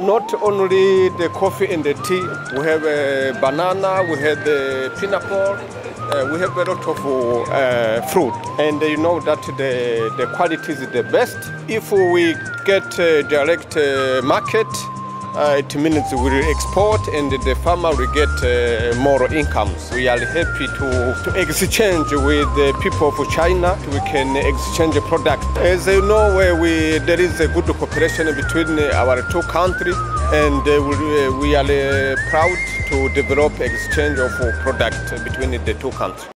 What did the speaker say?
not only the coffee and the tea. We have banana, we have the pineapple, we have a lot of fruit. And you know that the quality is the best. If we get a direct market, it means we will export and the farmer will get more incomes. We are happy to exchange with the people of China. We can exchange product. As you know, there is a good cooperation between our two countries, and we are proud to develop exchange of product between the two countries.